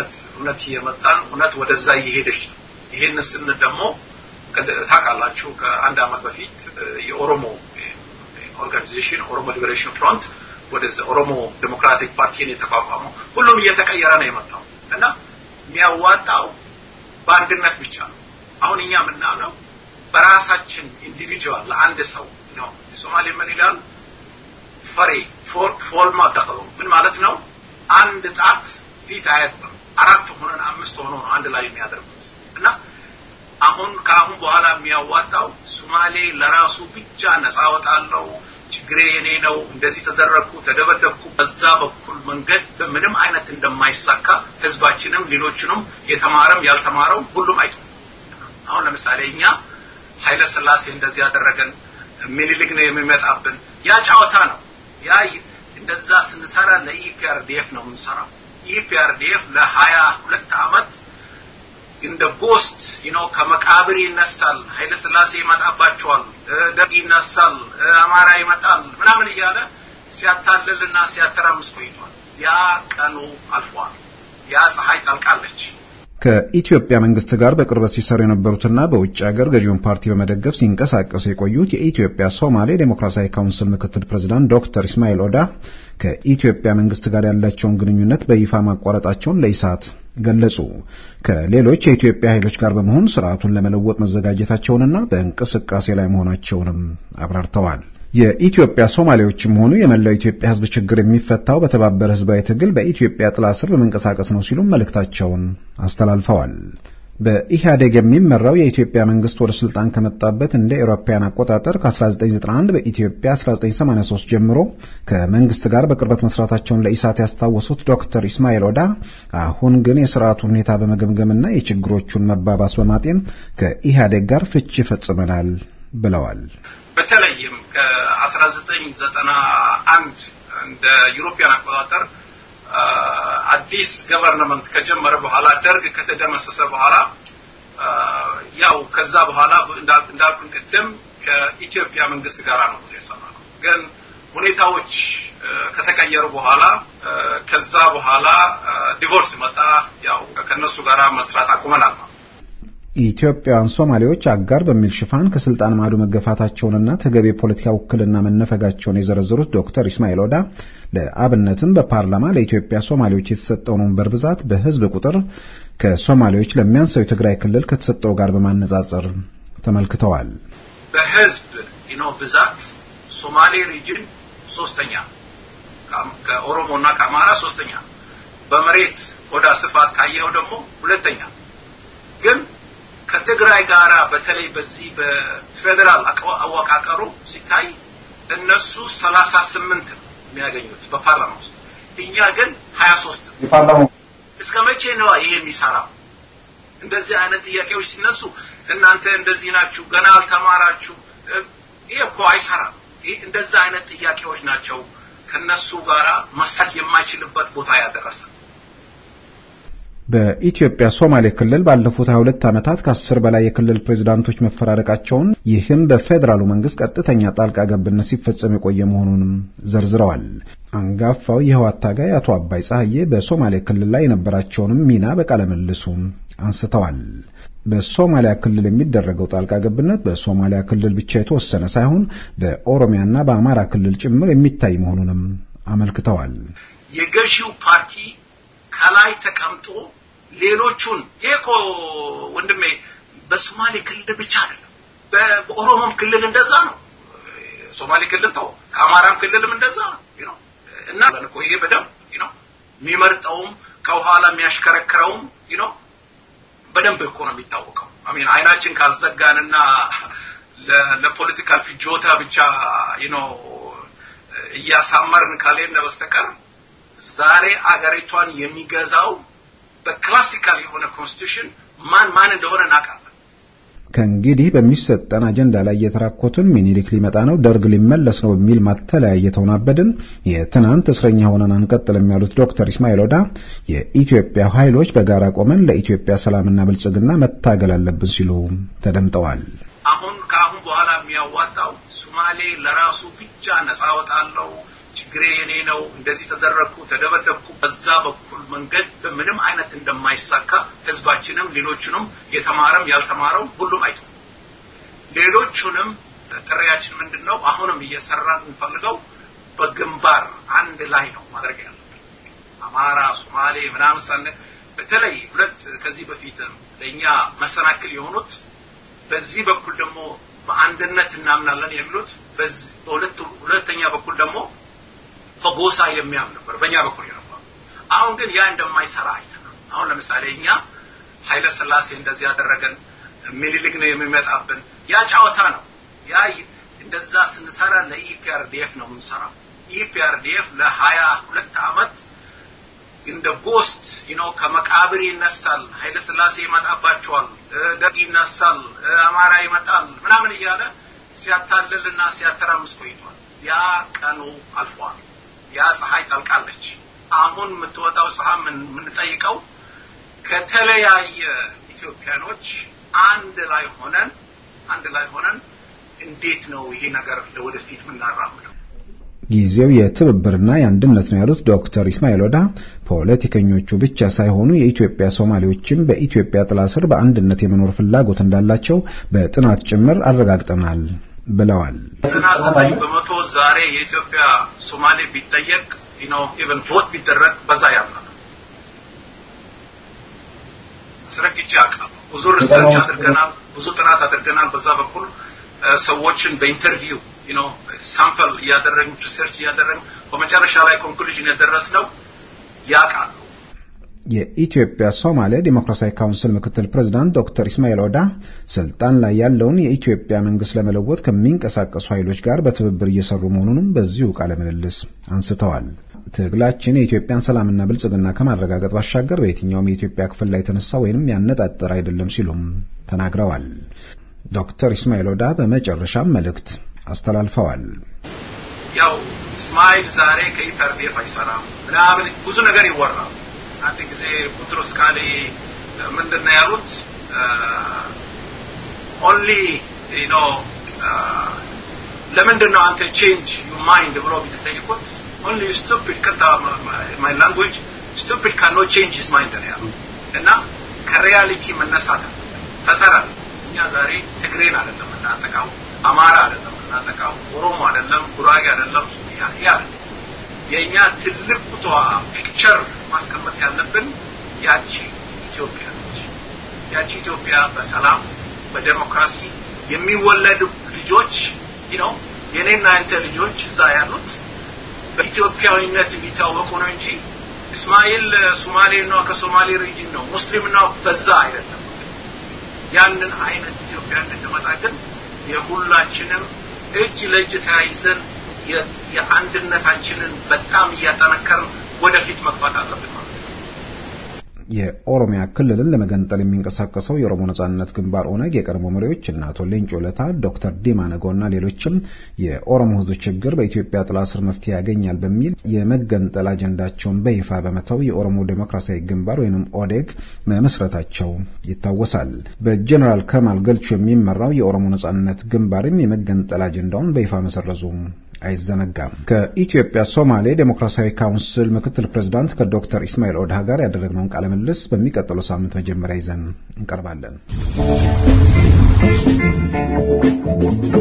እውነት የመጣን እውነት ወደዛ እየሄደች ነው ይሄን ስን ደግሞ ታቃላችሁ ከአንድ አመት በፊት የኦሮሞ ኦርጋናይዜሽን ኦሮሞ ሊበሬሽን ፍሮንት ወደዛ ኦሮሞ ዴሞክራቲክ ፓርቲን የተቋቋመው ሁሉም እየተቀየረ ነው የመጣው እና የሚያዋጣው በአንድነት ብቻ ነው አሁን እኛ ምናምነው በራሳችን ኢንዲቪጁዋል ለአንድ ሰው ነው ሶማሌ ምን ይላል ፈሪ ፎርማ ተቀበሉ ምን ማለት ነው አንድ ጣት ፊት አይደለም አራት ሆነን አምስት ሆኖ ነው አንድ ላይ የሚያደርጉት እና አሁን ካሁን በኋላ የሚያዋጣው ሶማሌ ለራሱ ብቻ ነፃ ወጣለው ችግሬ የኔ ነው እንደዚህ ተደረኩ ተደበደብኩ በዛ በኩል መንገድ በምንም አይነት እንደማይሳካ ህዝባችንም ሌሎችንም የተማረም ያልተማረው ሁሉም አይቶ አሁን ለምሳሌ እኛ ኃይለ ሥላሴ እንደዚህ ያደረገን ሚኒሊክ ነው የሚመጣብን ያ ጫወታ ነው ያ እንደዛ ስንሰራ ለኢፒአርዲኤፍ ነው የምንሰራው ኢፒአርዲኤፍ ለ22 አመት እንደ ጎስት ከመቃብር ይነሳል ኃይለ ሥላሴ ይመጣባቸዋል ደግ ይነሳል አማራ ይመጣል ምናምን ይያለ ሲያታለልና ሲያተራምስ ቆይቷል ያ ቀኑ አልፏል ያ ፀሐይ ጠልቃለች ከኢትዮጵያ መንግስት ጋር በቅርበት ሲሰሩ የነበሩትና በውጭ ሀገር ገዢውን ፓርቲ በመደገፍ ሲንቀሳቀሱ የቆዩት የኢትዮጵያ ሶማሌ ዴሞክራሲያዊ ካውንስል ምክትል ፕሬዝዳንት ዶክተር ኢስማኤል ኦዳ ከኢትዮጵያ መንግስት ጋር ያላቸውን ግንኙነት በይፋ ማቋረጣቸውን ለኢሳት ገለጹ ከሌሎች የኢትዮጵያ ኃይሎች ጋር በመሆን ስርዓቱን ለመለወጥ መዘጋጀታቸውንና በእንቅስቃሴ ላይ መሆናቸውንም አብራርተዋል የኢትዮጵያ ሶማሌዎችም ሆኑ የመላው ኢትዮጵያ ህዝብ ችግር የሚፈታው በተባበረ ህዝባዊ ትግል በኢትዮጵያ ጥላ ስር በመንቀሳቀስ ነው ሲሉ መልእክታቸውን አስተላልፈዋል በኢህአዴግ የሚመራው የኢትዮጵያ መንግስት ወደ ስልጣን ከመጣበት እንደ አውሮፓውያን አቆጣጠር ከ1991 በኢትዮጵያ 1983 ጀምሮ ከመንግስት ጋር በቅርበት መስራታቸውን ለኢሳት ያስታወሱት ዶክተር ኢስማኤል ኦዳ አሁን ግን የሥርዓቱን ሁኔታ በመገምገምና የችግሮቹን መባባስ በማጤን ከኢህአዴግ ጋር ፍቺ ፈጽመናል ብለዋል በተለይም ከ1991 እንደ ዩሮፒያን አቆጣጠር አዲስ ገቨርንመንት ከጀመረ በኋላ ደርግ ከተደመሰሰ በኋላ ያው ከዛ በኋላ እንዳልኩን ቀደም ከኢትዮጵያ መንግስት ጋር ነው የሰራነው ግን ሁኔታዎች ከተቀየሩ በኋላ ከዛ በኋላ ዲቮርስ መጣ ያው ከነሱ ጋር መስራት አቁመናል ኢትዮጵያውያን ሶማሌዎች አጋር በሚል ሽፋን ከስልጣን ማዶ መገፋታቸውንና ተገቢ ፖለቲካ ውክልና መነፈጋቸውን የዘረዘሩት ዶክተር ኢስማኤል ኦዳ ለአብነትም በፓርላማ ለኢትዮጵያ ሶማሌዎች የተሰጠውን ወንበር ብዛት በህዝብ ቁጥር ከሶማሌዎች ለሚያንሰው የትግራይ ክልል ከተሰጠው ጋር በማነጻጸር ተመልክተዋል በህዝብ ብዛት ሶማሌ ሪጅን ሶስተኛ ከኦሮሞና ከአማራ ሶስተኛ በመሬት ወዳ ስፋት ካየው ደግሞ ሁለተኛ ግን ከትግራይ ጋራ በተለይ በዚህ በፌደራል አወቃቀሩ ሲታይ እነሱ 38 የሚያገኙት በፓርላማ ውስጥ እኛ ግን 23 ይፋላሙ እስከመቼ ነው ይሄ የሚሰራው እንደዚህ አይነት ጥያቄዎች ሲነሱ እናንተ እንደዚህ ናችሁ ገና አልተማራችሁ ይሄ እኮ አይሰራም ይሄ እንደዛ አይነት ጥያቄዎች ናቸው ከነሱ ጋራ መስራት የማይችልበት ቦታ ያደረሰ በኢትዮጵያ ሶማሌ ክልል ባለፉት 22 ዓመታት ከ10 በላይ የክልል ፕሬዝዳንቶች መፈራረቃቸውን ይህም በፌደራሉ መንግስት ቀጥተኛ ጣልቃ ገብነት ሲፈጸም የቆየ መሆኑንም ዘርዝረዋል አንጋፋው የህወሓት ታጋይ አቶ አባይ ፀሐዬ በሶማሌ ክልል ላይ የነበራቸውን ሚና በቃለ መልሱ አንስተዋል በሶማሊያ ክልል የሚደረገው ጣልቃ ገብነት በሶማሊያ ክልል ብቻ የተወሰነ ሳይሆን በኦሮሚያና በአማራ ክልል ጭምር የሚታይ መሆኑንም አመልክተዋል የገዢው ፓርቲ ከላይ ተቀምጦ ሌሎቹን ይሄኮ ወንድሜ በሶማሌ ክልል ብቻ አይደለም በኦሮሞም ክልል እንደዛ ነው ሶማሌ ክልል ተው ከአማራም ክልልም እንደዛ ነው እና ለነኮ ይሄ በደም የሚመርጠውም ከኋላ የሚያሽከረክረውም በደንብ እኮ ነው የሚታወቀው አሜን አይናችን ካልዘጋንና ለፖለቲካል ፍጆታ ብቻ እያሳመርን ካለና በስተቀር ዛሬ አገሪቷን የሚገዛው በክላሲካል የሆነ ኮንስቲቱሽን ማን እንደሆነ እናውቃለን ከእንግዲህ በሚሰጠን አጀንዳ ላይ የተራኮቱን ሚኒሊክ ሊመጣ ነው ደርግ ሊመለስ ነው በሚል ማተለያየተውን አበድን የትናንት እስረኛ ሆነን አንቀጥልም ያሉት ዶክተር ኢስማኤል ኦዳ የኢትዮጵያ ኃይሎች በጋራ ቆመን ለኢትዮጵያ ሰላምና ብልጽግና መታገል አለብን ሲሉ ተደምጠዋል አሁን በኋላ የሚያዋጣው ሶማሌ ለራሱ ብቻ ነፃ ወጣለው ችግሬ የኔ ነው እንደዚህ ተደረኩ ተደበደብኩ በዛ በኩል መንገድ በምንም አይነት እንደማይሳካ ህዝባችንም ሌሎችንም የተማረም ያልተማረው ሁሉም አይቶ ሌሎችንም ጥሪያችን ምንድነው አሁንም እየሰራን እንፈልገው በግንባር አንድ ላይ ነው ማድረግ ያለብን አማራ ሶማሌ ምናምን ሳነ በተለይ ሁለት ከዚህ በፊት ለኛ መሰናክል የሆኑት በዚህ በኩል ደግሞ በአንድነት እናምናለን የሚሉት በዚህ ሁለተኛ በኩል ደግሞ በጎሳ የሚያምን ነበር በእኛ በኩል ነበር አሁን ግን ያ እንደማይሰራ አይተናል አሁን ለምሳሌ እኛ ኃይለ ሥላሴ እንደዚህ ያደረገን ሚኒሊክ ነው የሚመጣብን ያ ጫወታ ነው ያ እንደዛ ስንሰራ ለኢፒአርዲኤፍ ነው የምንሰራው ኢፒአርዲኤፍ ለ22 አመት in the ghost ከመቃብር ይነሳል ኃይለ ሥላሴ ይመጣባቸዋል ደግ ይነሳል አማራ ይመጣል ምናምን ይያለ ሲያታልልና ሲያተራምስ ቆይቷል ያ ቀኑ አልፏል ያ ፀሐይ ጠልቃለች አሁን የምትወጣው ፀሐይ ምን ጠይቀው ከተለያየ ኢትዮጵያኖች አንድ ላይ ሆነን እንዴት ነው ይሄ ነገር ለወደፊት ምናራምደው ጊዜው የትብብርና የአንድነት ነው ያሉት ዶክተር ኢስማኤል ኦዳ ፖለቲከኞቹ ብቻ ሳይሆኑ የኢትዮጵያ ሶማሌዎችም በኢትዮጵያ ጥላ ስር በአንድነት የመኖር ፍላጎት እንዳላቸው በጥናት ጭምር አረጋግጠናል ብለዋል 99% ዛሬ የኢትዮጵያ ሶማሌ ቢጠየቅ even vote ቢደረግ በዛ ያምናል ስረቅጭ ያቃው ብዙ ሪሰርች አድርገናል ብዙ ጥናት አድርገናል በዛ በኩል ሰዎችን በኢንተርቪው ሳምፕል ያደረግን ሪሰርች ያደረግን በመጨረሻ ላይ ኮንክሉዥን ያደረስነው ያቃሉ የኢትዮጵያ ሶማሌ ዲሞክራሲያዊ ካውንስል ምክትል ፕሬዝዳንት ዶክተር ኢስማኤል ኦዳ ስልጣን ላይ ያለውን የኢትዮጵያ መንግስት ለመለወጥ ከሚንቀሳቀሱ ኃይሎች ጋር በትብብር እየሰሩ መሆኑንም በዚሁ ቃለ ምልልስ አንስተዋል ትግላችን የኢትዮጵያን ሰላምና ብልጽግና ከማረጋገጥ ባሻገር በየትኛውም የኢትዮጵያ ክፍል ላይ ተነሳ ወይንም ያነጣጠረ አይደለም ሲሉም ተናግረዋል ዶክተር ኢስማኤል ኦዳ በመጨረሻም መልእክት አስተላልፈዋል ያው እስማኤል ዛሬ ከኢፒአርዲኤፍ አይሰራም ምናምን ብዙ ነገር ይወራል አንድ ጊዜ ቡትሮስ ካሊ ምንድነው ያሉት only ለምንድነው አንተ change your mind ብሎ ቢጠይቁት only stupid my language stupid cannot change his mind እና ከሪያሊቲ መነሳት ተሰራ እኛ ዛሬ ትግሬን አይደለም እናጠቃው አማራ አይደለም እናጠቃው ኦሮሞ አይደለም ጉራጌ አይደለም ያ የኛ ትልቁ ፒክቸር ማስቀመጥ ያለብን ያቺ ኢትዮጵያ በሰላም በዲሞክራሲ የሚወለዱ ልጆች የኔና አንተ ልጆች እዛ ያሉት በኢትዮጵያዊነት የሚታወቁ ነው እንጂ እስማኤል ሶማሌ ነው ከሶማሌ ሪጅን ነው ሙስሊም ነው በዛ አይደለም ያንን አይነት ኢትዮጵያ እንድትመጣ ግን የሁላችንም እጅ ለእጅ ተያይዘን የአንድነታችንን በጣም ያጠናከርን ወደፊት መግባት አለብን የኦሮሚያ ክልልን ለመገንጠል የሚንቀሳቀሰው የኦሮሞ ነጻነት ግንባር ኦነግ የቀድሞ መሪዎች እና አቶ ሌንጮ ለታ ዶክተር ዲማ ነጎና ሌሎችም የኦሮሞ ህዝብ ችግር በኢትዮጵያ ጥላ ስር መፍትሄ ያገኛል በሚል የመገንጠል አጀንዳቸውን በይፋ በመተው የኦሮሞ ዴሞክራሲያዊ ግንባር ወይንም ኦዴግ መመስረታቸው ይታወሳል በጀነራል ከማል ገልቹ የሚመራው የኦሮሞ ነጻነት ግንባርም የመገንጠል አጀንዳውን በይፋ መሰረዙ አይዘነጋም ከኢትዮጵያ ሶማሌ ዴሞክራሲያዊ ካውንስል ምክትል ፕሬዝዳንት ከዶክተር ኢስማኤል ኦዳ ጋር ያደረግነው ቃለ ምልልስ በሚቀጥለው ሳምንት መጀመሪያ ይዘን እንቀርባለን